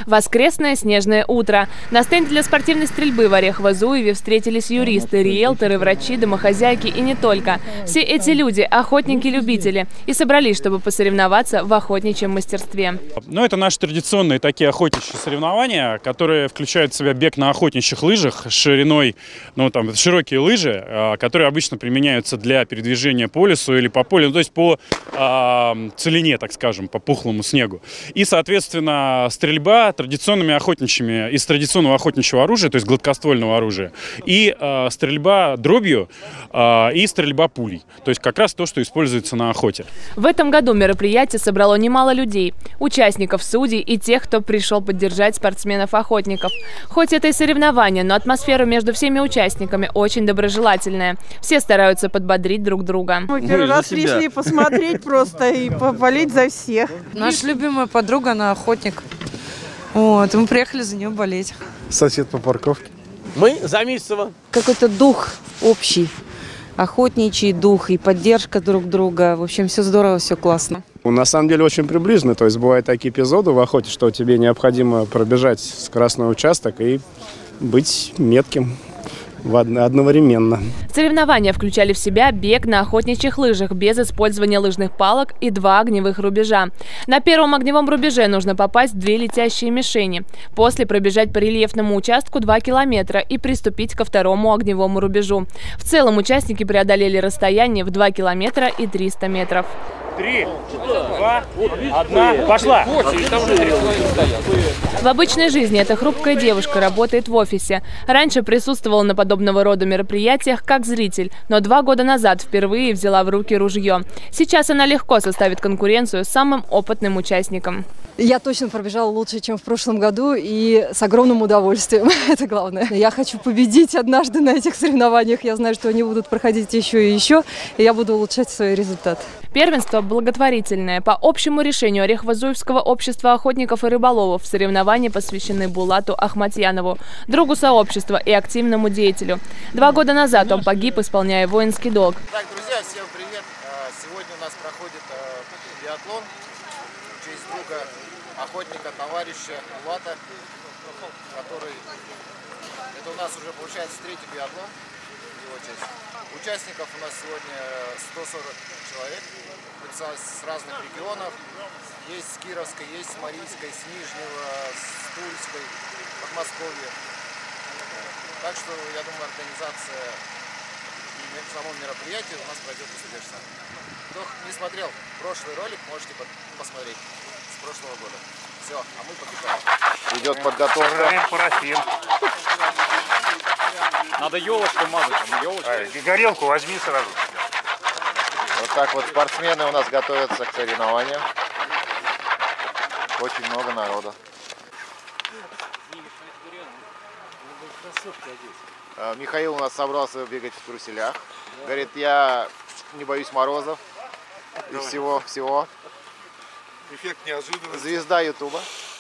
Воскресное снежное утро. На стенде для спортивной стрельбы в Орехово-Зуеве встретились юристы, риэлторы, врачи, домохозяйки и не только. Все эти люди – охотники-любители и собрались, чтобы посоревноваться в охотничьем мастерстве. Ну, это наши традиционные такие охотничьи соревнования, которые включают в себя бег на охотничьих лыжах шириной, ну, там, широкие лыжи, которые обычно применяются для передвижения по лесу или по полю, ну, то есть по целине, так скажем, по пухлому снегу. И, соответственно, стрельба традиционными охотничьими, из традиционного охотничьего оружия, то есть гладкоствольного оружия, и стрельба дробью, и стрельба пулей. То есть как раз то, что используется на охоте. В этом году мероприятие собрало немало людей, участников, судей и тех, кто пришел поддержать спортсменов-охотников. Хоть это и соревнование, но атмосфера между всеми участниками очень доброжелательная. Все стараются подбодрить друг друга. Мы первый раз пришли посмотреть просто и поболеть за всех. Наша любимая подруга, она охотник. Вот, мы приехали за нее болеть. Сосед по парковке. Мы за Мисцева. Какой-то дух общий, охотничий дух и поддержка друг друга. В общем, все здорово, все классно. На самом деле очень приближенно. То есть бывают такие эпизоды в охоте, что тебе необходимо пробежать скоростной участок и быть метким одновременно. Соревнования включали в себя бег на охотничьих лыжах без использования лыжных палок и 2 огневых рубежа. На первом огневом рубеже нужно попасть в 2 летящие мишени. После пробежать по рельефному участку 2 километра и приступить ко второму огневому рубежу. В целом участники преодолели расстояние в 2 километра и 300 метров. 3, 2, 1, пошла! В обычной жизни эта хрупкая девушка работает в офисе. Раньше присутствовала на подобного рода мероприятиях как зритель, но 2 года назад впервые взяла в руки ружье. Сейчас она легко составит конкуренцию самым опытным участникам. Я точно пробежала лучше, чем в прошлом году, и с огромным удовольствием. Это главное. Я хочу победить однажды на этих соревнованиях. Я знаю, что они будут проходить еще и еще, и я буду улучшать свой результат. Первенство благотворительное. По общему решению Орехово-Зуевского общества охотников и рыболовов соревнования посвящены Булату Ахматьянову, другу сообщества и активному деятелю. 2 года назад он погиб, исполняя воинский долг. Так, друзья, всем привет! Сегодня у нас проходит биатлон в честь друга, охотника, товарища Булата, который... Это у нас уже получается 3-й биатлон в его честь. Участников у нас сегодня 140 человек, записалось с разных регионов. Есть с Кировской, есть с Марийской, с Нижнего, с Тульской, Подмосковья. Так что, я думаю, организация и само мероприятие у нас пройдет успешно. Кто не смотрел прошлый ролик, можете посмотреть с прошлого года. Все, а мы побежали. Идет подготовка. Парафин. Надо елочку мазать. Горелку возьми сразу. Вот так вот спортсмены у нас готовятся к соревнованиям. Очень много народа. Михаил у нас собрался бегать в труселях. Говорит, я не боюсь морозов и всего. Эффект неожиданности. Звезда Ютуба.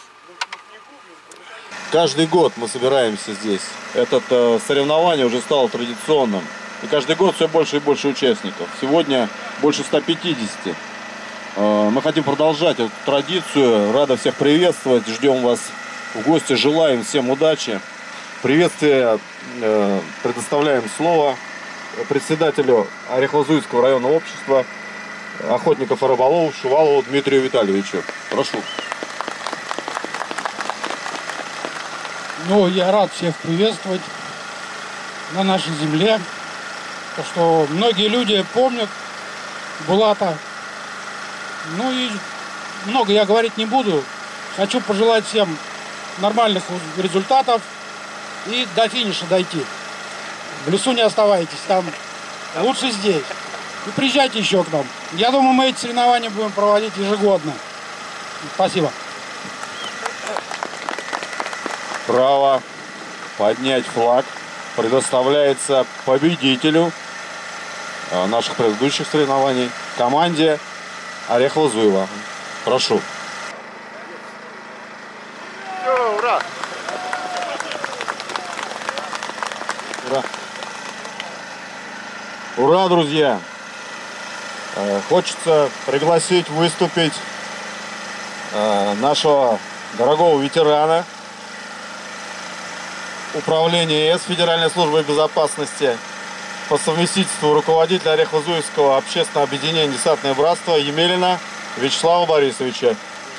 Каждый год мы собираемся здесь. Это соревнование уже стало традиционным. И каждый год все больше и больше участников. Сегодня больше 150. Мы хотим продолжать эту традицию. Рада всех приветствовать. Ждем вас в гости. Желаем всем удачи. Приветствие предоставляем слово председателю Орехово-Зуевского районного общества охотников и рыболовов Шувалову Дмитрию Витальевичу. Прошу. Ну, я рад всех приветствовать на нашей земле. То, что многие люди помнят Булата. Ну и много я говорить не буду. Хочу пожелать всем нормальных результатов и до финиша дойти. В лесу не оставайтесь, там лучше здесь. И приезжайте еще к нам. Я думаю, мы эти соревнования будем проводить ежегодно. Спасибо. Право поднять флаг предоставляется победителю наших предыдущих соревнований, команде Орехово-Зуева. Прошу. Все, ура! Ура! Ура, друзья! Хочется пригласить выступить нашего дорогого ветерана Управления ЕС Федеральной службы безопасности, по совместительству руководителя Орехово-Зуевского общественного объединения «Десантное братство» Емелина Вячеслава Борисовича.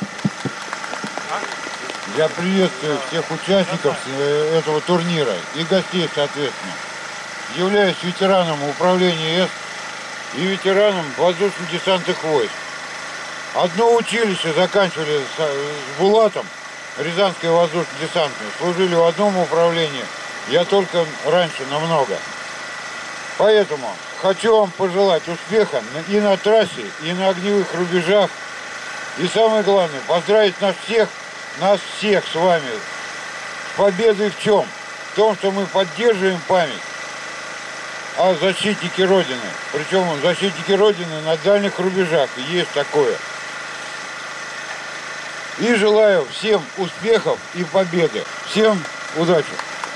Я приветствую всех участников этого турнира и гостей, соответственно. Являюсь ветераном управления ЕС и ветераном воздушно-десантных войск. Одно училище заканчивали с Булатом, Рязанское воздушно-десантное. Служили в одном управлении, я только раньше намного. Поэтому хочу вам пожелать успеха и на трассе, и на огневых рубежах. И самое главное, поздравить нас всех с вами с победой в чем? В том, что мы поддерживаем память о защитнике Родины. Причем защитники Родины на дальних рубежах. Есть такое. И желаю всем успехов и победы. Всем удачи.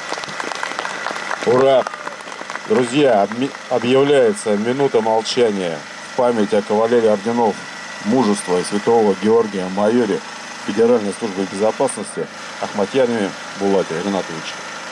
Ура! Друзья, объявляется минута молчания в память о кавалере орденов Мужества и Святого Георгия майоре Федеральной службы безопасности Ахматьянове Булате Ринатовиче.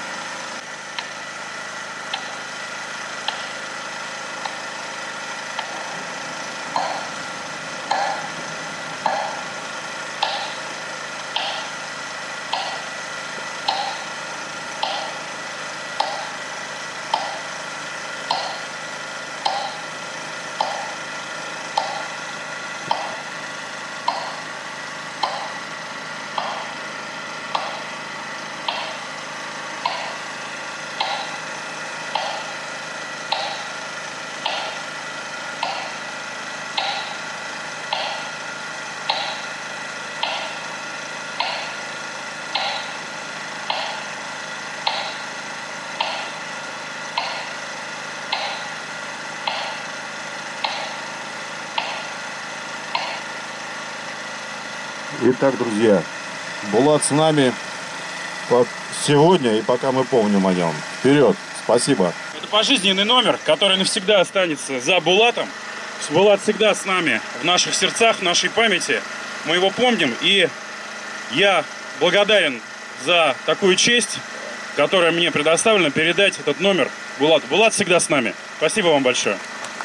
Итак, друзья, Булат с нами сегодня и пока мы помним о нем. Вперед! Спасибо! Это пожизненный номер, который навсегда останется за Булатом. Булат всегда с нами в наших сердцах, в нашей памяти. Мы его помним, и я благодарен за такую честь, которая мне предоставлена, передать этот номер Булату. Булат всегда с нами. Спасибо вам большое.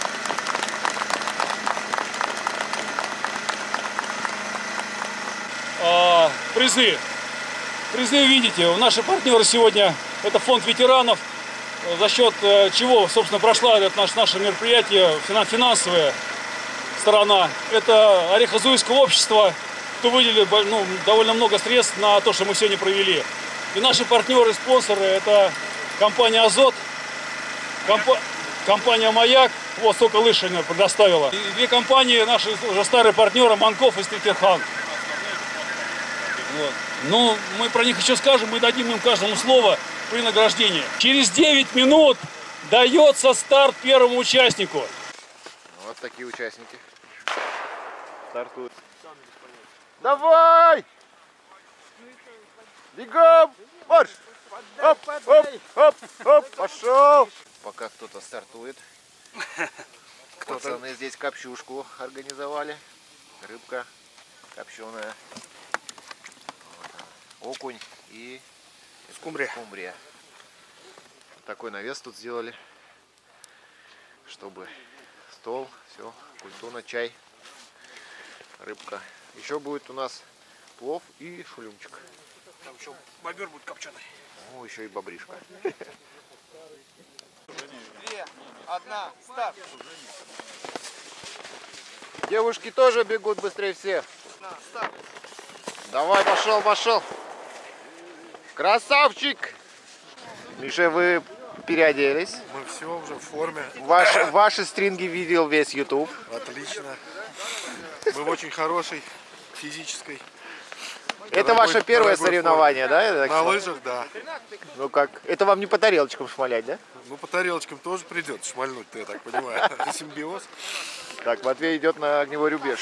Призы видите, наши партнеры сегодня это фонд ветеранов, за счет чего, собственно, прошло наше мероприятие, финансовая сторона. Это Орехово-Зуевское общество, кто выделил довольно много средств на то, что мы сегодня провели. И наши партнеры, спонсоры, это компания «Азот», компания «Маяк», вот столько Лышина предоставила. И две компании, наши уже старые партнеры, Манков и Стрикерхан. Вот. Ну, мы про них еще скажем, мы дадим им каждому слово при награждении. Через 9 минут дается старт первому участнику. Вот такие участники. Стартуют. Давай! Бегом! Марш! Оп, оп, оп, оп, пошел! Пока кто-то стартует. Пацаны здесь копчушку организовали. Рыбка копченая. Окунь и скумбрия. Такой навес тут сделали, чтобы стол, все, культурно, чай, рыбка. Еще будет у нас плов и шулюмчик. Там еще бобер будет копченый. Ну, еще и бобришка. 2, 1, старт. Девушки тоже бегут быстрее всех. Старт. Давай, пошел, пошел. Красавчик! Миша, вы переоделись? Мы все уже в форме. Ваши стринги видел весь YouTube. Отлично. Мы в очень хорошей физической. Это ваше первое соревнование, да? На лыжах, да. Ну как? Это вам не по тарелочкам шмалять, да? Ну по тарелочкам тоже придется шмальнуть, я так понимаю. Симбиоз. Так, Матвей идет на огневой рубеж.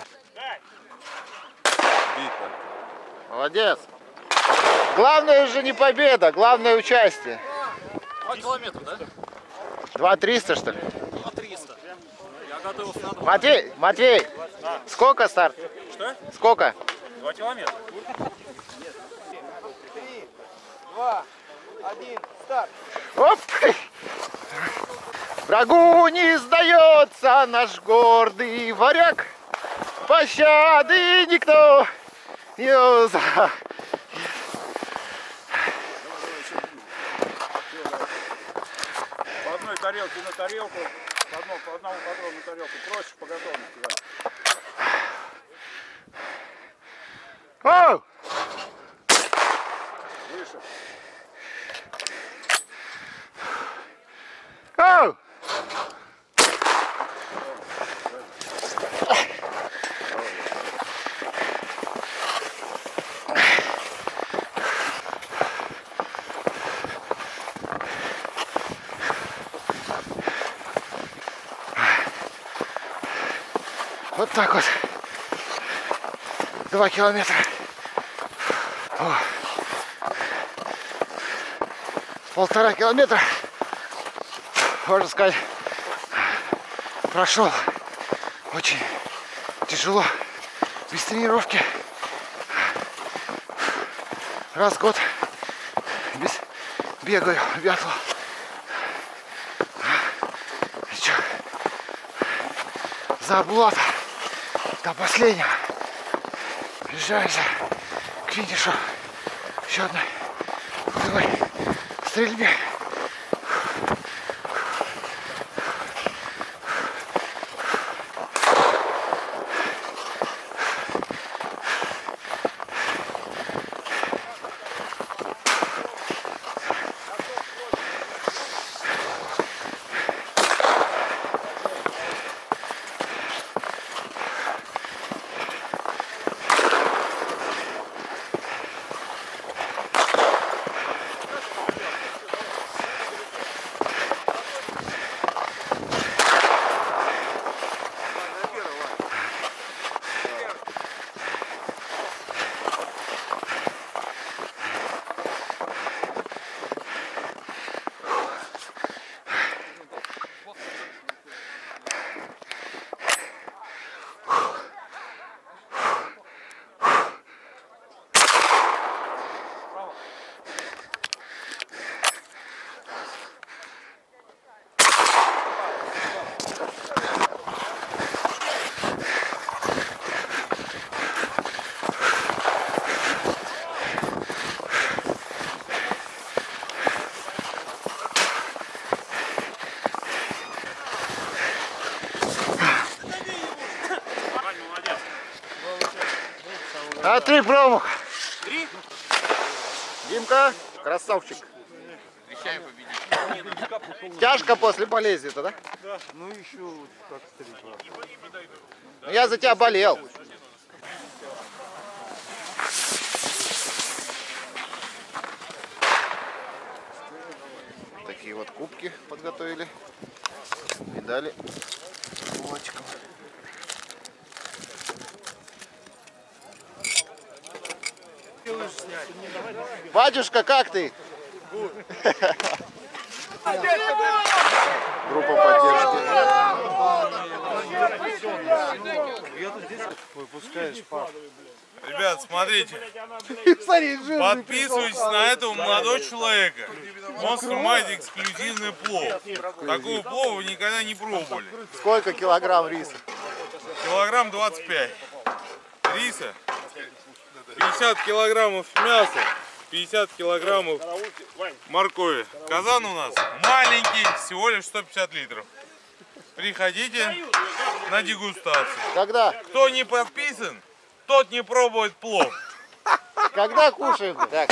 Молодец. Главное же не победа, главное участие. 2 километра, да? 2-300, что ли? 2-300. Я готовился на 2. Матвей, сколько старт? Что? Сколько? 2 километра. 3, 2, 1, старт. Оп! Врагу не сдается наш гордый варяг, пощады никто не за. По одной тарелке на тарелку, по одному патрону на тарелку, проще по готовности. Оу! Выше. Оу! Вот так вот. 2 километра. О. 1,5 километра, можно сказать, прошел очень тяжело, без тренировки. Раз в год бегаю биатлон. И чё? За Булата до последнего. Приезжаемся к финишу еще одной круговой стрельбе. А 3 промаха. 3? Димка, красавчик. Обещаем победить. Тяжко после болезни-то, да? Да. Ну еще вот как 3. Я за тебя болел. Такие вот кубки подготовили. Медали. Булочком. Батюшка, как ты? Группа поддержки. Выпускаешь пар. Ребят, смотрите. Подписывайтесь на этого молодого человека. Он снимает эксклюзивный плов. Такого плова вы никогда не пробовали. Сколько килограмм риса? Килограмм 25. Риса. 50 килограммов мяса. 50 килограммов моркови. Казан у нас маленький, всего лишь 150 литров. Приходите на дегустацию. Когда? Кто не подписан, тот не пробует плов. Когда кушаем? Так,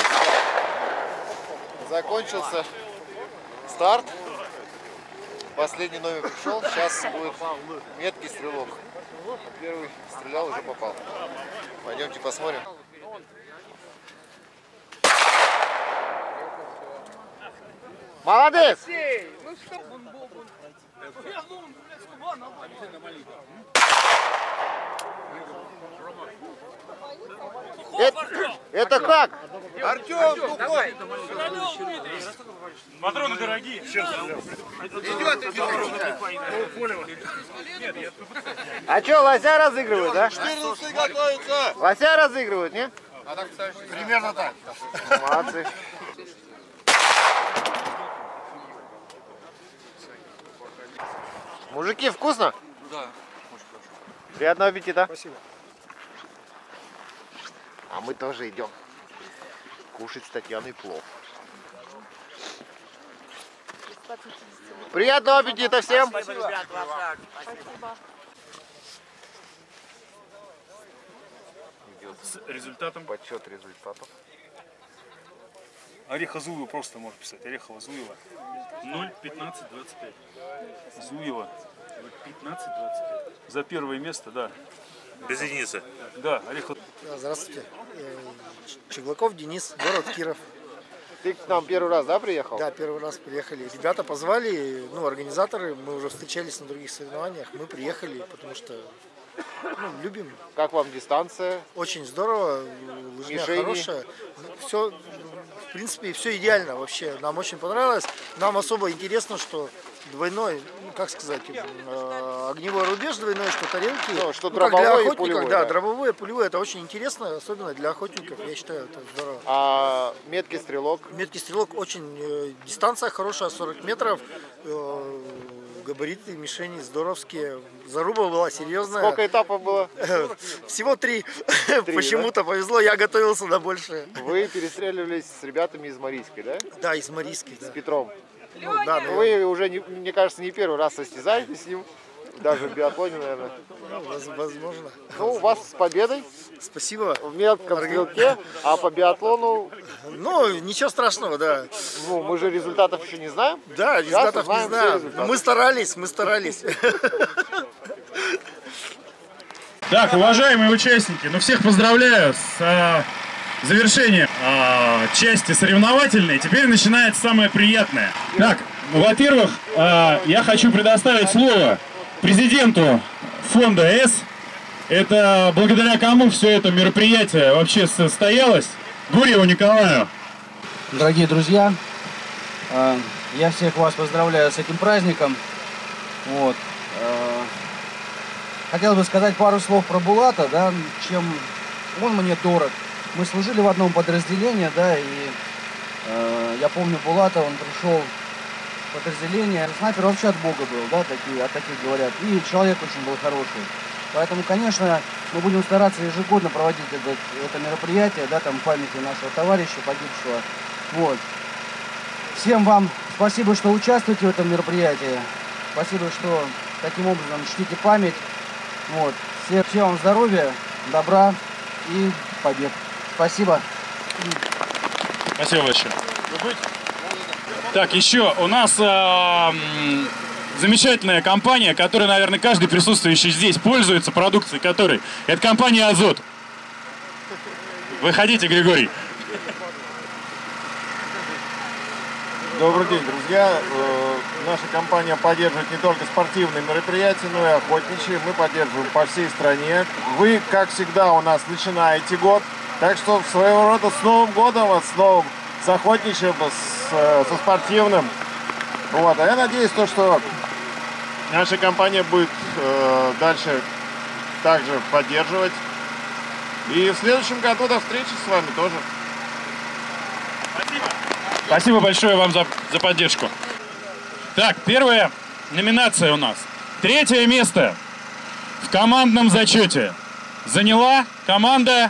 закончился старт. Последний номер пришел. Сейчас будет меткий стрелок. Первый стрелял, уже попал. Пойдемте посмотрим. Молодец! Это как? Артем, давай. Патроны дорогие. Идет. А что, лося разыгрывают, да? 14 готовится. Лося разыгрывают, не? Примерно так. Молодцы. Мужики, вкусно? Да. Приятного аппетита. Спасибо. А мы тоже идем кушать с Татьяной плов. Приятного аппетита всем! Спасибо. С результатом? Подсчет результатов. Ореха Зуева просто можно писать. Орехова Зуева. 0,15,25. Зуева. 15,25. За первое место, да. Без единицы. Да, Орехова. Здравствуйте. Чеглаков Денис, город Киров. Ты к нам первый раз, да, приехал? Да, первый раз приехали. Ребята позвали, ну, организаторы, мы уже встречались на других соревнованиях, мы приехали, потому что любим. Как вам дистанция? Очень здорово, лыжня хорошая. Все, в принципе, все идеально вообще. Нам очень понравилось. Нам особо интересно, что двойной, ну, как сказать, огневой рубеж двойной, что тарелки. Ну, что дробовой и пулевой. Да, дробовой и пулевой. Это очень интересно, особенно для охотников. Я считаю, это здорово. А меткий стрелок? Меткий стрелок очень, дистанция хорошая, 40 метров. Габариты, мишени здоровские. Заруба была серьезная. Сколько этапов было? Всего 3. Почему-то повезло, я готовился на большее. Вы перестреливались с ребятами из Марийской, да? Да, из Марийской. С Петром. Ну, да, вы уже, мне кажется, не первый раз состязаетесь с ним. Даже в биатлоне, наверное. Ну, возможно. Ну, вас с победой. Спасибо. В мелком стрелке, а по биатлону... Ну, ничего страшного, да. Ну, мы же результатов еще не знаем. Да, результатов не знаем. Мы старались, Так, уважаемые участники, ну всех поздравляю с завершением части соревновательной. Теперь начинается самое приятное. Так, во-первых, я хочу предоставить слово президенту фонда С. Это благодаря кому все это мероприятие вообще состоялось? Гурьеву Николаю. Дорогие друзья, я всех вас поздравляю с этим праздником. Вот. Хотел бы сказать пару слов про Булата, да, чем он мне дорог. Мы служили в одном подразделении, да, и я помню Булата, он пришел в подразделение. Снайпер вообще от Бога был, да, от таких говорят. И человек очень был хороший. Поэтому, конечно, мы будем стараться ежегодно проводить это мероприятие, да, там памяти нашего товарища погибшего. Вот. Всем вам спасибо, что участвуете в этом мероприятии. Спасибо, что таким образом чтите память. Вот. Всем вам здоровья, добра и побед. Спасибо. Спасибо большое. Так, еще у нас замечательная компания, которая, наверное, каждый присутствующий здесь пользуется продукцией которой. Это компания «Азот». Выходите, Григорий. Добрый день, друзья. Наша компания поддерживает не только спортивные мероприятия, но и охотничьи. Мы поддерживаем по всей стране. Вы, как всегда, у нас начинаете год. Так что своего рода с Новым годом вас, с новым, с охотничьим, со спортивным. Вот. А я надеюсь, что наша компания будет дальше также поддерживать. И в следующем году до встречи с вами тоже. Спасибо. Спасибо большое вам за поддержку. Так, первая номинация у нас. 3-е место в командном зачете заняла команда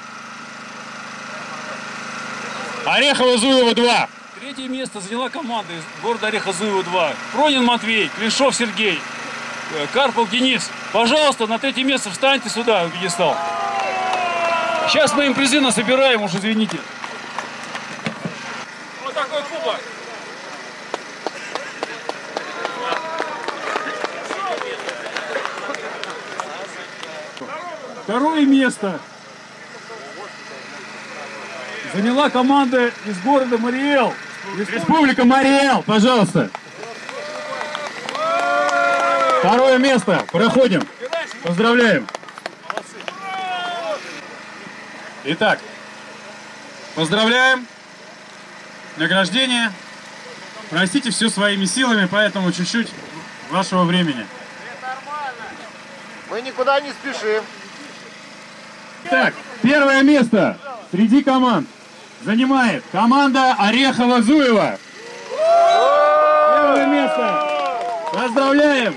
Орехово-Зуево-2. 3-е место заняла команда из города Орехово-Зуево-2. Пронин Матвей, Клишов Сергей, Карпов Денис. Пожалуйста, на 3-е место встаньте сюда, на пьедестал. Сейчас мы им призы насобираем, уж извините. Вот такой кубок. Второе место заняла команда из города Мариэл. Республика Мариэл, пожалуйста. Второе место. Проходим. Поздравляем. Итак, Поздравляем. Награждение. Простите все своими силами, поэтому чуть-чуть вашего времени. Мы никуда не спешим. Так, первое место среди команд занимает команда Орехова-Зуева. Первое место. Поздравляем.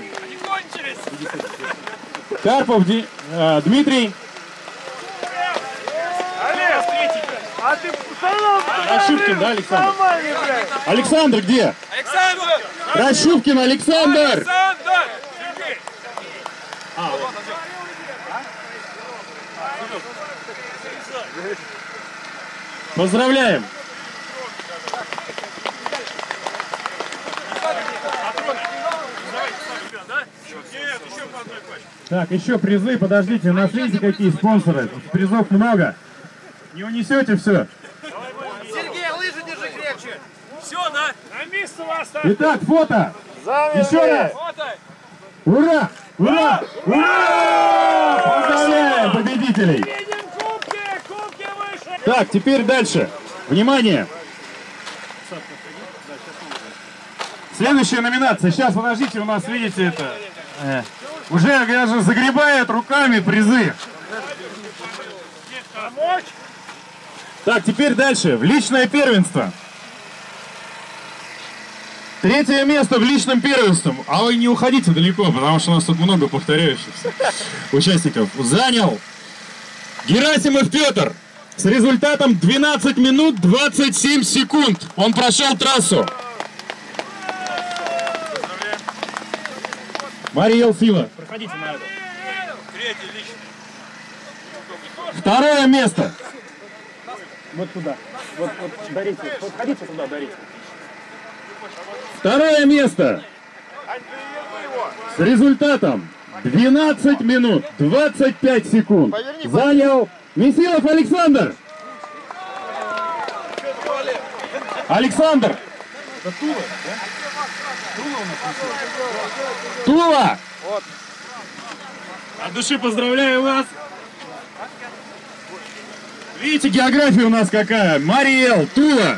Карпов Дмитрий. Рощупкин, да, Александр? Александр где? Александр! Рощупкин Александр! Поздравляем! Так, еще призы, подождите, у нас видите какие спонсоры? Призов много. Не унесете все. Сергей, лыжи держи крепче. Все, да? На место вас. Итак, фото. Еще раз. Ура! Ура! Ура! Поздравляем победителей! Так, теперь дальше. Внимание! Следующая номинация. Сейчас, подождите, у нас, видите, это... уже даже загребают руками призы. Так, теперь дальше. В личное первенство. Третье место в личном первенстве. А вы не уходите далеко, потому что у нас тут много повторяющихся участников. Занял Герасимов Петр с результатом 12 минут 27 секунд. Он прошел трассу. Мария Елфила. Проходите на это. Второе место. Вот туда. Вот дарите. Подходите туда, дарите. Второе место с результатом 12 минут 25 секунд занял Месилов Александр. Александр. Тула. От души поздравляю вас. Видите, география у нас какая. Мариэл, Тула.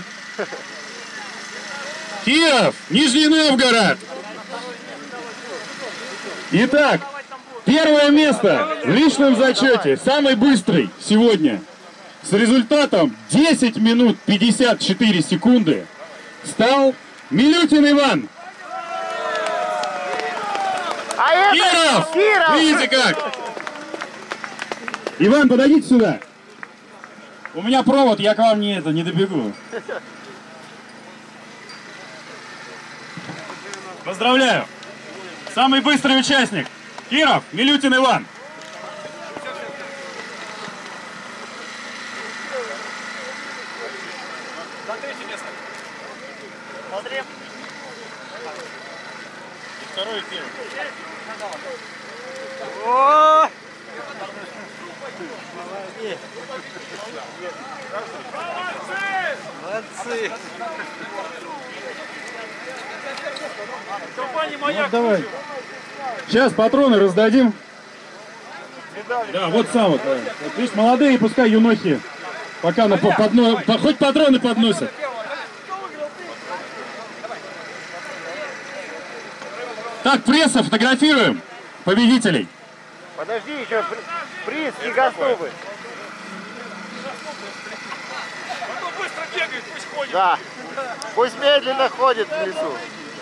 Киев, Нижний Новгород. Итак, первое место в личном зачете, самый быстрый сегодня, с результатом 10 минут 54 секунды, стал Милютин Иван. Киров! Видите как? Иван, подойдите сюда. У меня провод, я к вам не добегу. Поздравляю! Самый быстрый участник. Киров, Милютин Иван. За третье место. Смотрим. И второй, и первый. О! Молодцы! Вот давай. Сейчас патроны раздадим. Да, вот сам вот. Вот видишь, молодые, пускай юнохи пока хоть патроны подносят. Так, пресса, фотографируем победителей. Подожди, еще приз не готовы. Быстро бегает, пусть ходит. Да, пусть медленно ходит внизу.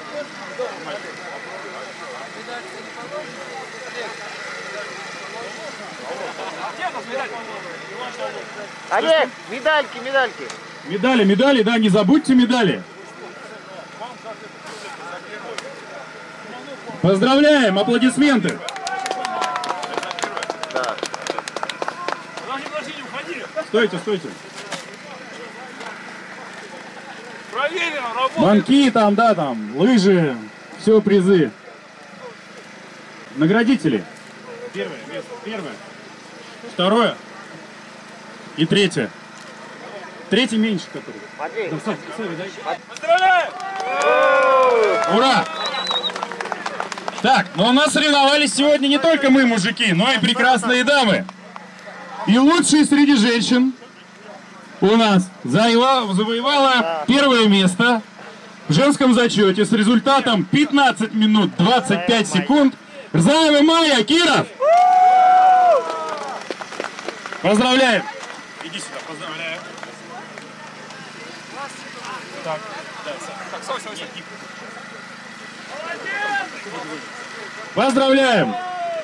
Олег, медальки. Медали, да, не забудьте медали. Поздравляем, аплодисменты. Да. Стойте. Проверено, работает. Манки там, да, там, лыжи, все призы. Наградители. Первое место, первое. Второе. И третье. Третий меньше, который. Поздравляем! Ура! Так, но у нас соревновались сегодня не только мы, мужики, но и прекрасные дамы. И лучшие среди женщин у нас завоевала первое место в женском зачете с результатом 15 минут 25 секунд. Рзаева Майя, Киров! Поздравляем! Иди сюда, поздравляю. Так, Поздравляем!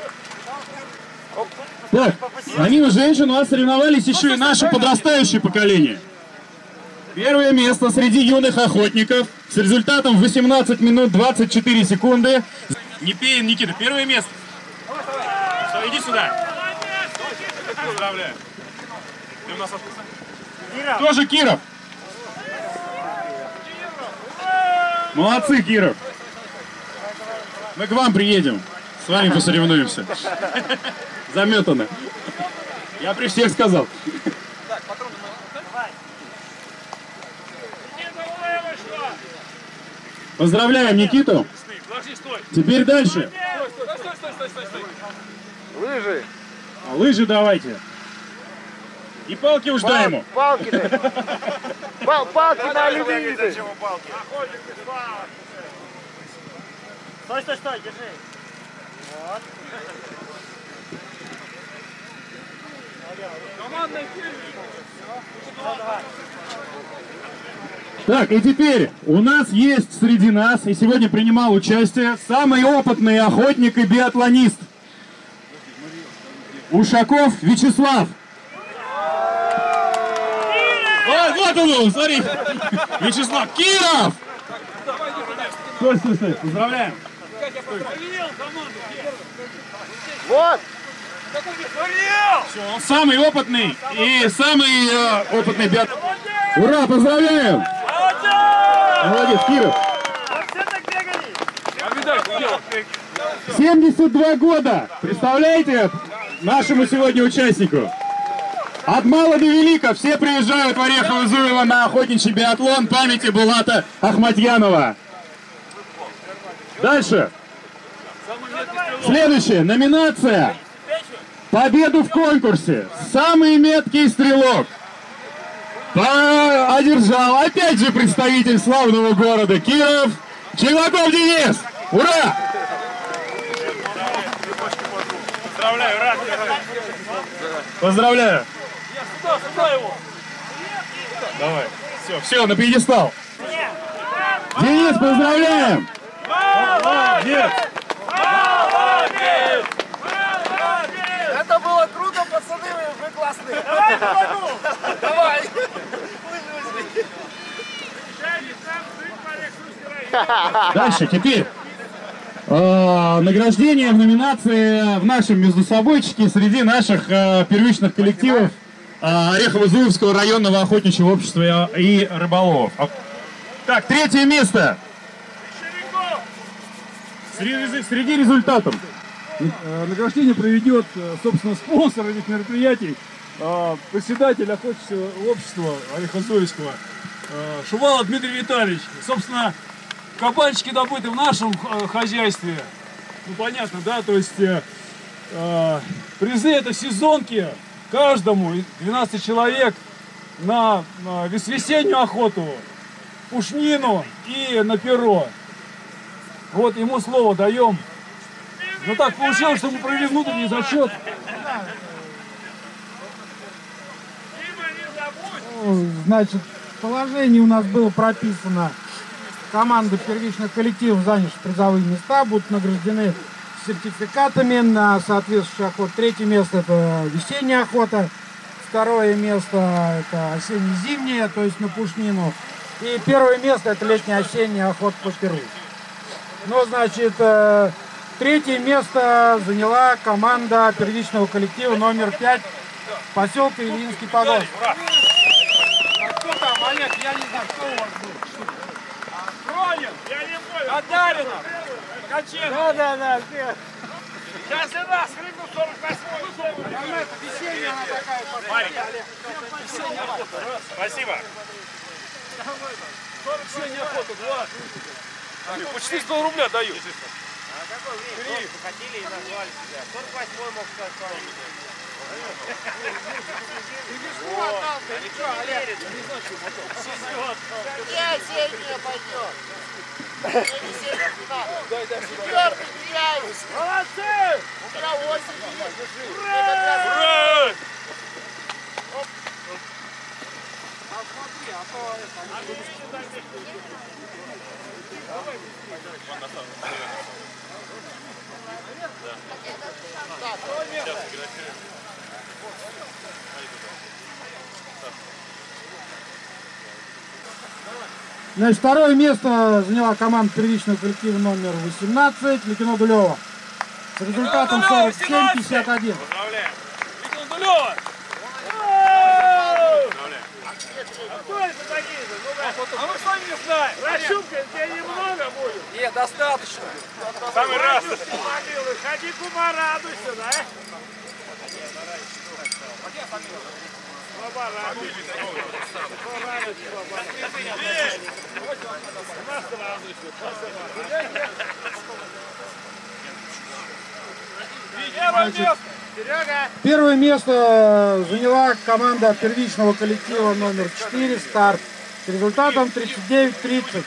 Так, помимо женщин у нас соревновались еще и наше подрастающее поколение. Первое место среди юных охотников с результатом 18 минут 24 секунды. Не пей, Никита, первое место. Все, иди сюда. Поздравляю. Ты у нас откуда? Тоже Киров. Молодцы, Киров. Мы к вам приедем. С вами посоревнуемся. Заметано. Я при всех сказал. Поздравляем Никиту. Теперь дальше. Лыжи. А лыжи давайте. И палки уж дай ему. Палки-то. Палки на алюминиевые. Стой, держи. Вот. Командная Так, и теперь у нас есть среди нас, и сегодня принимал участие, самый опытный охотник и биатлонист. Ушаков Вячеслав. Вот он, смотри. Вячеслав Киров. Стой. Поздравляем. Вот. Все, он самый опытный и самый опытный биатлонист. Ура, поздравляем. Молодец, Киров. 72 года. Представляете нашему сегодня участнику? От мала до велика все приезжают в Орехово-Зуево на охотничий биатлон памяти Булата Ахматьянова. Дальше. Следующая номинация. Победу в конкурсе. Самый меткий стрелок. Одержал опять же представитель славного города Киров, Чеглаков Денис. Ура! Поздравляю, рад. Поздравляю. Сюда его. Давай. Все, на пьедестал. Денис, поздравляем. Молодец! Это было круто, пацаны, вы классные. Давай, помогу. Давай. Дальше, теперь награждение в номинации в нашем междусобойчике среди наших первичных коллективов Орехово-Зуевского районного охотничьего общества и рыболовов. Так, третье место. Среди результатов. Награждение проведет, собственно, спонсор этих мероприятий, председатель охотничьего общества Орехово-Зуевского Шувалов Дмитрий Витальевич. Собственно, кабанчики добыты в нашем хозяйстве. Ну, понятно, да? То есть призы — это сезонки каждому, 12 человек, на весеннюю охоту, пушнину и на перо. Вот ему слово даем. Но так получилось, что мы провели внутренний зачет. Значит, в положении у нас было прописано: команды первичных коллективов, занявшие призовые места, будут награждены сертификатами на соответствующую охоту. Третье место — это весенняя охота. Второе место — это осенне-зимняя, то есть на пушнину. И первое место — это летняя-осенняя охота по перу. Ну, значит, третье место заняла команда первичного коллектива номер 5 поселка Ильинский Погост. А кто там, Олег? Я не знаю, кто у вас был. Кронин, я не понял. Адаринов, Каченко. Да. Сейчас и нас, рыбу 48-й. Там это, весенняя она такая. Весенняя охота. Спасибо. Весенняя охота, 2. По 400 рубля даю. А какое время хотели и назвали себя? 48-й мог сказать. Сильнее пойдет. Четвертый теряюсь. Молодцы! У меня 8 есть. Ура! Смотри, а то Значит, второе место заняла команда первичного коллектива номер 18 Ликино Дулева. С результатом 47-51. Поздравляем! Ликино Дулева! А кто это такие-то? А мы с вами не знаем. Рощупка, тебе немного будет? Нет, достаточно. Самый раз. Ходи, кума, радуйся, да? Слаба радуйся. Первое место заняла команда первичного коллектива номер 4 «Старт» с результатом 39-30.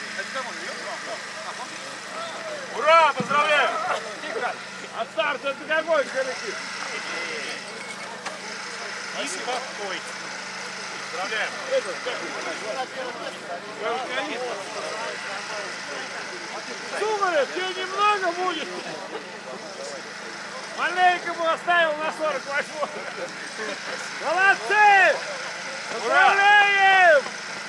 Ура, поздравляю! А «Старт» это какой коллектив? Спасибо. Поздравляем. Сумарев, тебе немного будет? Маленько бы оставил на 48. Молодцы! Поздравляем!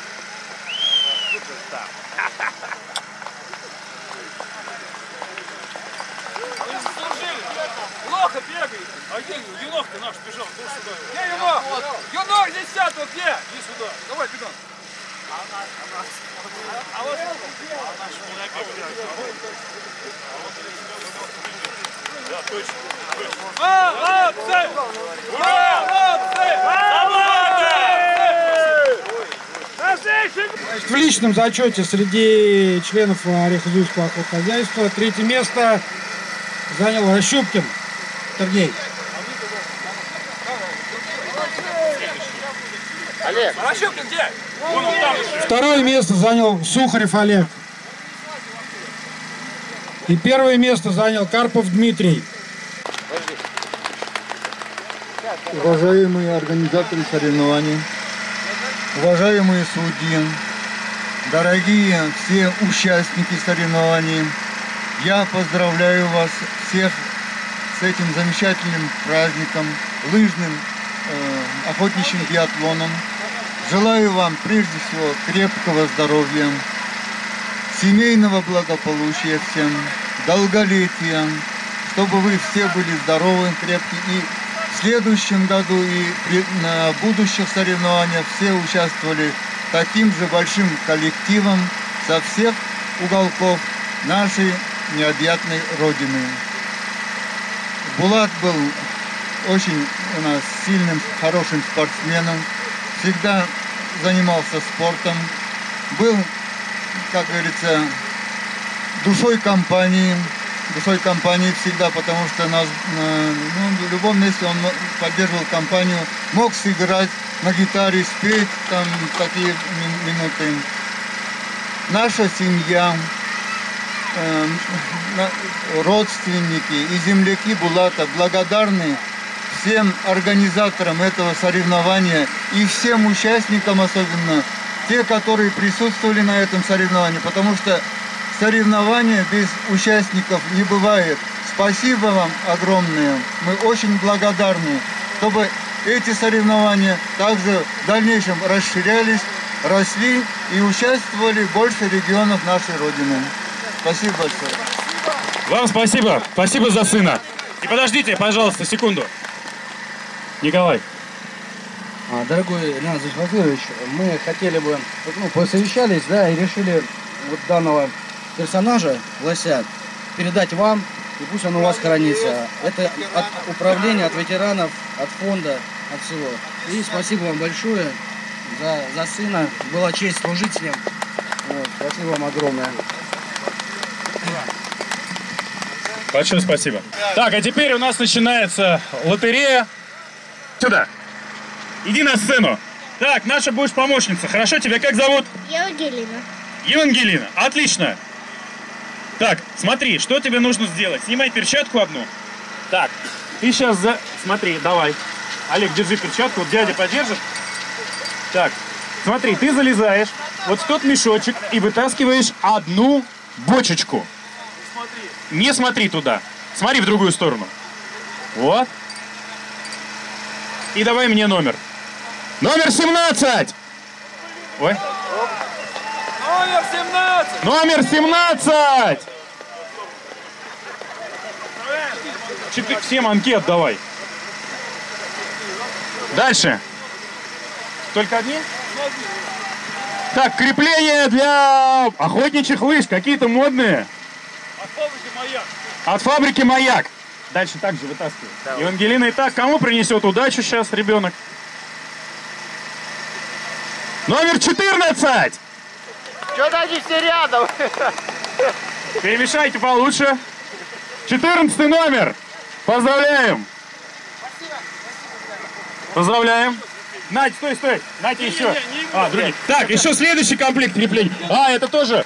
Плохо бегает. А где Юнок-то наш бежал? Где Юнок? Юнок здесь сядь, вот где? Иди сюда. Давай, бегом. А вот да, точно. Молодцы! Ура! Молодцы! В личном зачете среди членов Орехово-Зуевского охотхозяйства третье место занял Рощупкин Сергей. Олег, Рощупкин где? Вон он там еще. Второе место занял Сухарев Олег. И первое место занял Карпов Дмитрий. Уважаемые организаторы соревнований, уважаемые судьи, дорогие все участники соревнований, я поздравляю вас всех с этим замечательным праздником, лыжным охотничьим биатлоном. Желаю вам прежде всего крепкого здоровья, семейного благополучия всем, долголетия, чтобы вы все были здоровы, крепкие и в следующем году и на будущих соревнованиях все участвовали таким же большим коллективом со всех уголков нашей необъятной Родины. Булат был очень у нас сильным, хорошим спортсменом, всегда занимался спортом, был, как говорится, душой компании всегда, потому что нас, в любом месте он поддерживал компанию, мог сыграть на гитаре, спеть там такие минуты. Наша семья, родственники и земляки Булата благодарны всем организаторам этого соревнования и всем участникам, особенно те, которые присутствовали на этом соревновании, потому что соревнования без участников не бывает. Спасибо вам огромное. Мы очень благодарны, чтобы эти соревнования также в дальнейшем расширялись, росли и участвовали больше регионов нашей Родины. Спасибо большое. Вам спасибо. Спасибо за сына. И подождите, пожалуйста, секунду. Николай. Дорогой Ренат Владимирович, мы хотели бы, посовещались, да, и решили вот данного персонажа, лося, передать вам, и пусть он у вас хранится. Это от управления, от ветеранов, от фонда, от всего. И спасибо вам большое за сына. Была честь служить с ним. Вот, спасибо вам огромное. Большое спасибо. Так, а теперь у нас начинается лотерея. Сюда. Иди на сцену. Так, наша будешь помощница. Хорошо, тебя как зовут? Евангелина. Евангелина. Отлично. Так, смотри, что тебе нужно сделать. Снимай перчатку одну. Так, ты сейчас Смотри, давай. Олег, держи перчатку. Вот дядя подержишь. Так, смотри, ты залезаешь вот в тот мешочек и вытаскиваешь одну бочечку. Не смотри туда. Смотри в другую сторону. Вот. И давай мне номер. Номер 17! Ой. Номер 17! Номер 17! Всем анкет давай. Дальше. Только одни? Так, крепления для охотничьих лыж. Какие-то модные. От фабрики «Маяк». От фабрики «Маяк». Дальше также вытаскиваем. Да. Евангелина, итак, кому принесет удачу сейчас ребенок? Номер 14! Что-то они все рядом. Перемешайте получше. 14 номер. Поздравляем. Поздравляем. Надь, стой, стой. Надь, еще. Другие. Так, еще следующий комплект креплений. Это тоже.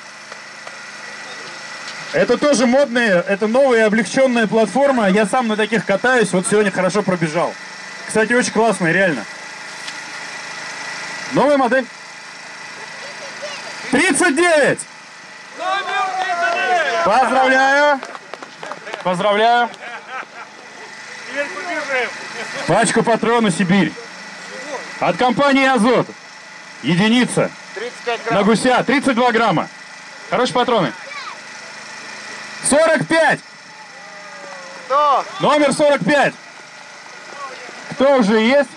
Это тоже модные, это новая облегченная платформа. Я сам на таких катаюсь. Вот сегодня хорошо пробежал. Кстати, очень классная, реально. Новая модель. 39! Поздравляю! Поздравляю! Теперь побежим. Пачку патрона «Сибирь». От компании «Азот». Единица. 35 грамм. На гуся. 32 грамма. Хорошие патроны. 45! Кто? Номер 45. Кто уже есть?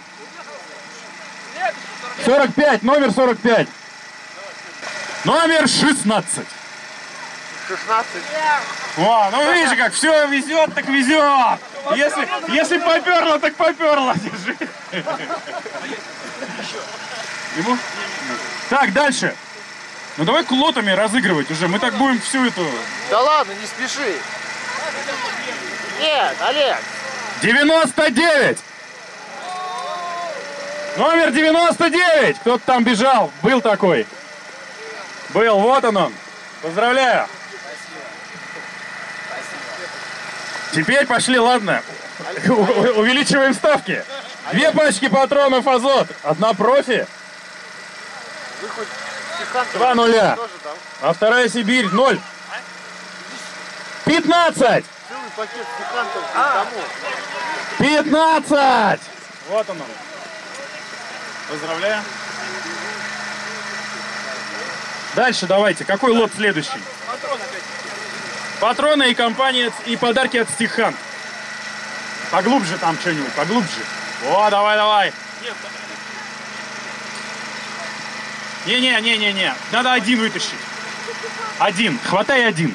45, номер 45. Номер 16. 16. О, ну видишь, как все везет, так везет. Если поперло, так поперло. Держи. Ему? Так, дальше. Ну давай кулотами разыгрывать уже. Мы так будем всю эту... Да ладно, не спеши. Нет, Олег. 99. Номер 99. Кто-то там бежал. Был такой. Был, вот он. Поздравляю. Теперь пошли, ладно. Увеличиваем ставки. 2 пачки патронов «Азот». 1 профи. 2 нуля. А 2 «Сибирь» 0. 15. Целый пакет стихантов. 15. Вот он. Поздравляю. Дальше давайте. Какой лот следующий? Патроны и компания, и подарки от Стихант. Поглубже там что-нибудь, поглубже. О, давай, давай. Не. Надо 1 вытащить. 1. Хватай 1.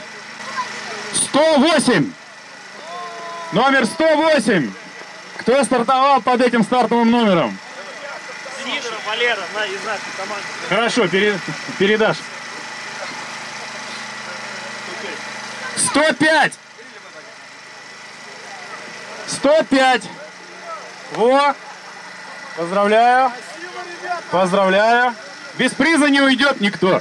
108. Номер 108. Кто стартовал под этим стартовым номером? Валера, из нашей команды. Хорошо, передашь. 105. 105. Во. Поздравляю. Поздравляю. Без приза не уйдет никто.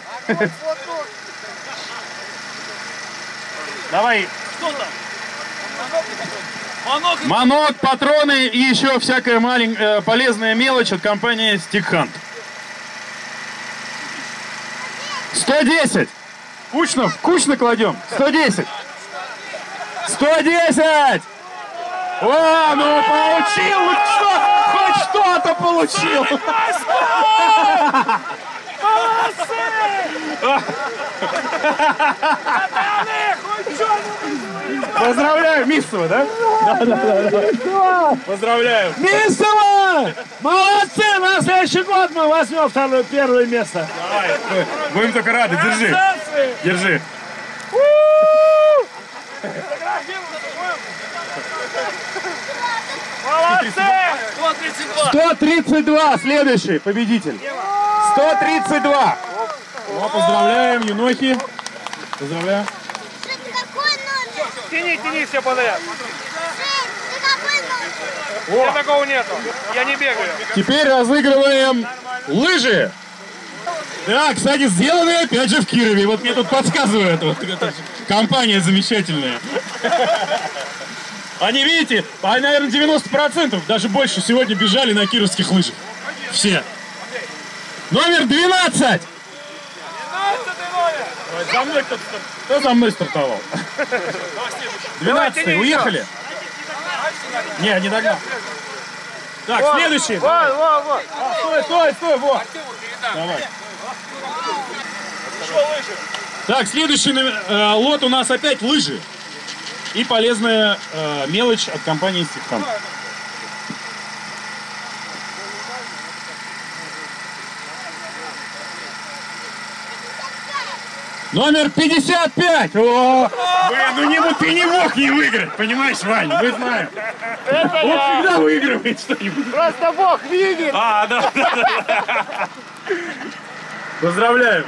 Давай. Что там? Манок, патроны и еще всякая маленькая полезная мелочь от компании Стикхант. 110. Кучно кладем. 110. 110. О, ну получил! Хоть что-то получил! Молодцы! Поздравляю, Миссова, да? Да. Поздравляю. Миссова! Молодцы! На следующий год мы возьмем 1 место. Давай, будем только рады. Держи. Держи. 132, следующий победитель. 132. О, поздравляем, Юнохи. Поздравляю. Тяни все подряд. У меня такого нету. Я не бегаю. Теперь разыгрываем лыжи. Да, кстати, сделаны опять же в Кирове. Вот мне тут подсказывают. Вот, компания замечательная. Они, видите, наверное, 90%, даже больше сегодня бежали на кировских лыжах. Все. Номер 12. За мной кто за мной стартовал? 12-й, уехали? Не, не догнал. Так, следующий. Стой, вот. Давай. Так, следующий лот у нас опять лыжи. И полезная мелочь от компании Стихам. Номер 55! О! Блин, ты не мог не выиграть, понимаешь, Вань? Мы знаем. Он всегда выигрывает что-нибудь. Просто Бог видит. Да. Поздравляю.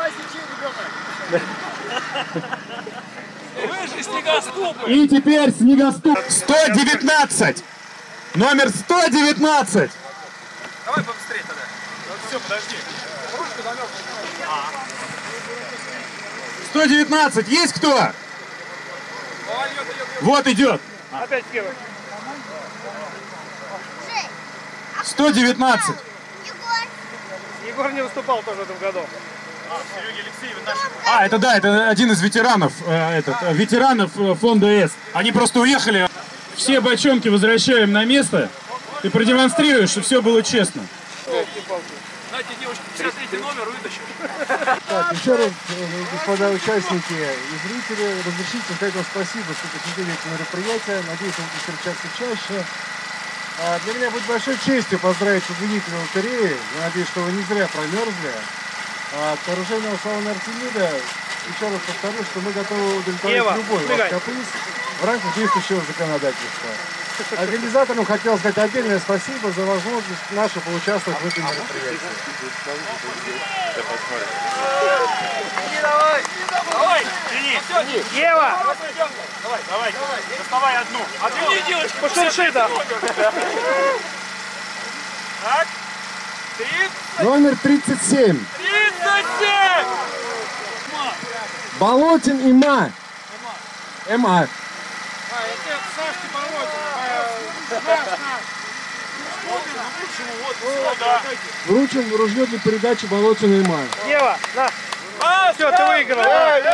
Лыжи снегоступы. И теперь снегоступ 119. Номер 119. Давай побыстрее тогда. Все, подожди. 119. Есть кто? Вот идет. Опять первый. 119. Егор не выступал тоже в этом году. Это да, это один из ветеранов, ветеранов фонда С. Они просто уехали. Все бочонки возвращаем на место. Ты продемонстрируешь, что все было честно. Знаете, девушки, 53 номер вытащил. Так, еще раз, господа участники и зрители, разрешите сказать вам спасибо, что посетили это мероприятие. Надеюсь, вы будете встречаться чаще. Для меня будет большой честью поздравить победителя лотереи. Я надеюсь, что вы не зря промерзли. От оружейного салона Артемида еще раз повторю, что мы готовы удовлетворить любой ваш каприз в рамках действующего законодательства. Организаторам хотел сказать отдельное спасибо за возможность нашу поучаствовать в этом мероприятии. Давай! Ева! Давай! Доставай одну! Отвели девочку! Пошурши там! Так! 30! Номер 37! 37! Болотин Има! МА. Вручим ружье для передачи Болотин Има. Ева, на! Все, ты выиграл!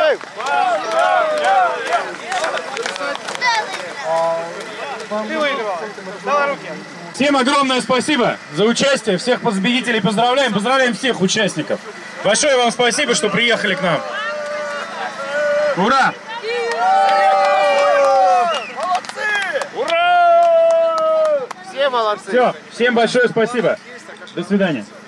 Ты выиграл! Давай руки! Всем огромное спасибо за участие. Всех победителей поздравляем. Поздравляем всех участников. Большое вам спасибо, что приехали к нам. Ура! Молодцы! Ура! Все молодцы! Все, всем большое спасибо. До свидания.